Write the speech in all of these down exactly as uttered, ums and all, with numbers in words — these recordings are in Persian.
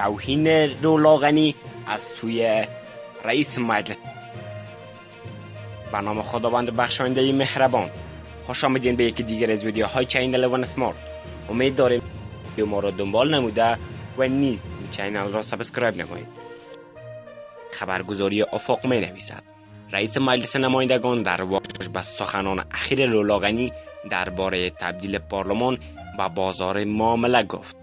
توهین رولاغنی از سوی رئیس مجلس. به نام خداوند بخشاینده مهربان، خوش آمدین به یکی دیگر از ویدیوهای چینل ون اسمارت. امید داریم ویدیو ما را دنبال نموده و نیز این چینل را سابسکرایب نمایید. خبرگزاری افق می نویسد رئیس مجلس نمایندگان در واکنش به سخنان اخیر رولاغنی درباره تبدیل پارلمان به بازار معامله گفت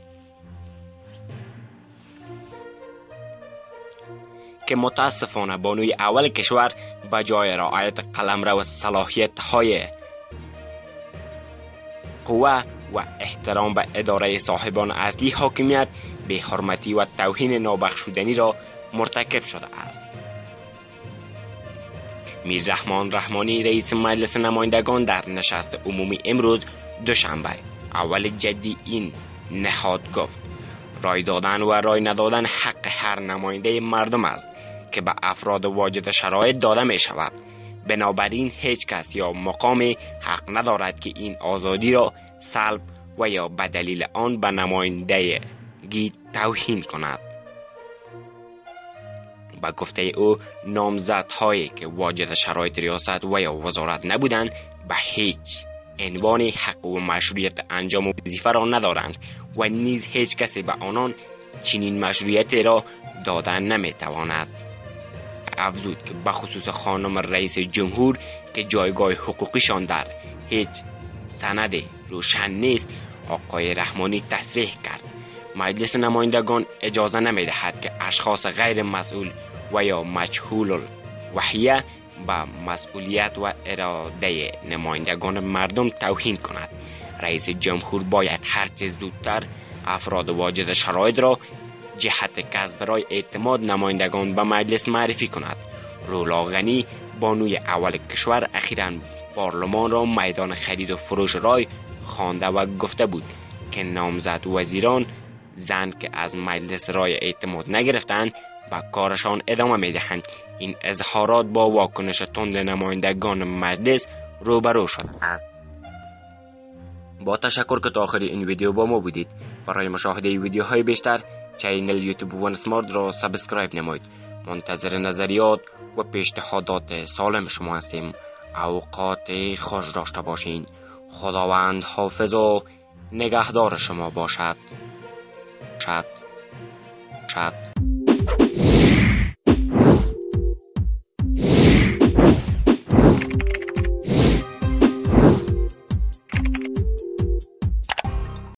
که متاسفانه بانوی اول کشور به جای رعایت قلمرو صلاحیت های قوه و احترام به اداره صاحبان اصلی حاکمیت به حرمتی و توهین نابخشودنی را مرتکب شده است. میر رحمان رحمانی رئیس مجلس نمایندگان در نشست عمومی امروز دوشنبه اول جدی این نهاد گفت رای دادن و رای ندادن حق هر نماینده مردم است که به افراد واجد شرایط داده می شود. بنابراین هیچ کس یا مقامی حق ندارد که این آزادی را سلب و یا به دلیل آن به نمایندگی توهین کند. با گفته او نامزدهایی که واجد شرایط ریاست و یا وزارت نبودند به هیچ عنوان حق و مشروعیت انجام وظیفه را ندارند و نیز هیچ کسی به آنان چنین مشروعیتی را دادن نمیتواند. افزود که بخصوص خانم رئیس جمهور که جایگاه حقوقیشان در هیچ سند روشن نیست، آقای رحمانی تصریح کرد مجلس نمایندگان اجازه نمیدهد که اشخاص غیر مسئول و یا مجهول الوحیه به مسئولیت و اراده نمایندگان مردم توهین کند. رئیس جمهور باید هرچه زودتر افراد واجد شرایط را جهت کسب رای اعتماد نمایندگان به مجلس معرفی کند. رولاغنی بانوی اول کشور اخیراً پارلمان را میدان خرید و فروش رای خوانده و گفته بود که نامزد وزیران زن که از مجلس رای اعتماد نگرفتند و کارشان ادامه میدهند. این اظهارات با واکنش تند نمایندگان مجلس روبرو شده است. با تشکر که تا آخر این ویدیو با ما بودید. برای مشاهده ویدیوهای بیشتر چینل یوتیوب ون اسمارت را سابسکرایب نمایید. منتظر نظریات و پیشنهادات سالم شما هستیم. اوقات خوش داشته باشین. خداوند حافظ و نگهدار شما باشد. شد شد